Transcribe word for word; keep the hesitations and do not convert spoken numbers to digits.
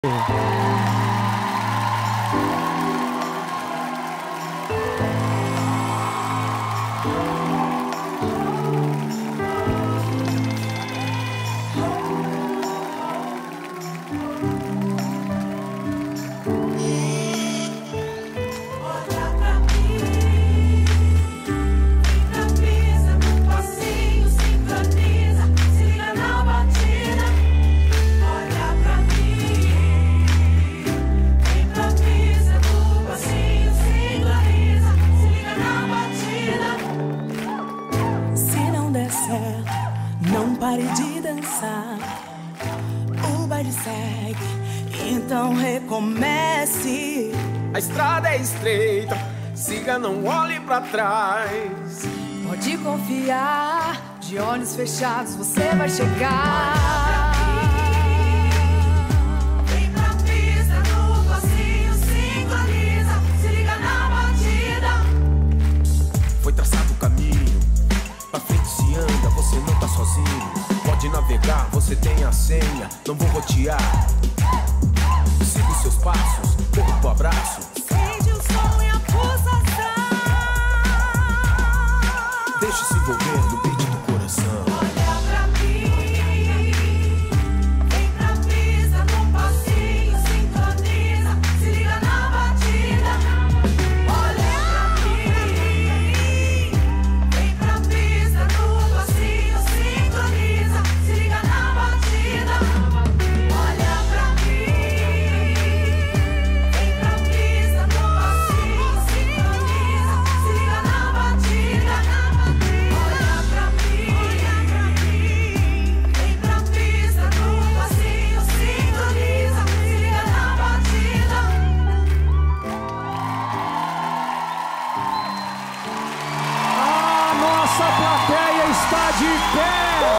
Não pare de dançar, o baile segue, então recomece. A estrada é estreita, siga, não olhe pra trás. Pode confiar, de olhos fechados você vai chegar. Vem pra pista, no passinho, sincroniza, se liga na batida. Foi traçado o caminho, pra frente se anda, você não tá sozinho. Pode navegar, você tem a senha, não vou rotear. Siga os seus passos, corra pro abraço. Sente o som e a pulsação. Deixe-se envolver no beat do coração. Olha pra mim, vem pra pista, no passinho, sintoniza, se liga na batida. Olha pra mim, vem pra pista, no passinho, sintoniza, se liga na batida. Olha pra mim, vem pra pista, no passinho, sintoniza, se liga na batida. Olha pra mim, vem pra pista, no passinho, sintoniza, se liga na batida. A nossa plateia está de pé!